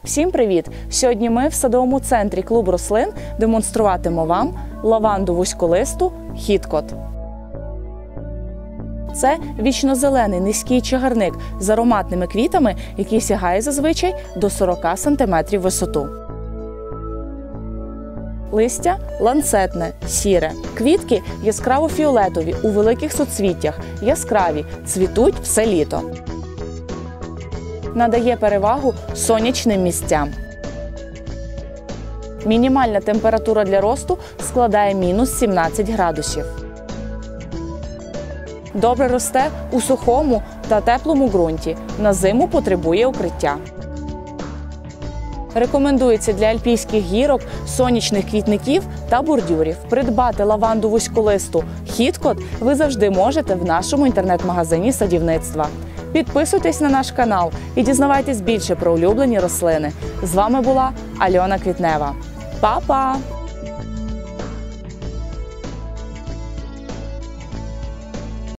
Всім привіт! Сьогодні ми в садовому центрі клуб рослин демонструватимемо вам лаванду вузьколисту «Хіткот». Це вічнозелений низький чагарник з ароматними квітами, який сягає зазвичай до 40 см висоту. Листя ланцетне, сіре. Квітки яскраво-фіолетові, у великих суцвіттях, яскраві, цвітуть все літо. Надає перевагу сонячним місцям. Мінімальна температура для росту складає мінус 17 градусів. Добре росте у сухому та теплому ґрунті. На зиму потребує укриття. Рекомендується для альпійських гірок, сонячних квітників та бордюрів. Придбати лаванду вузьколисту «Хіткот» ви завжди можете в нашому інтернет-магазині садівництва. Підписуйтесь на наш канал і дізнавайтесь більше про улюблені рослини. З вами була Альона Квітнева. Па-па!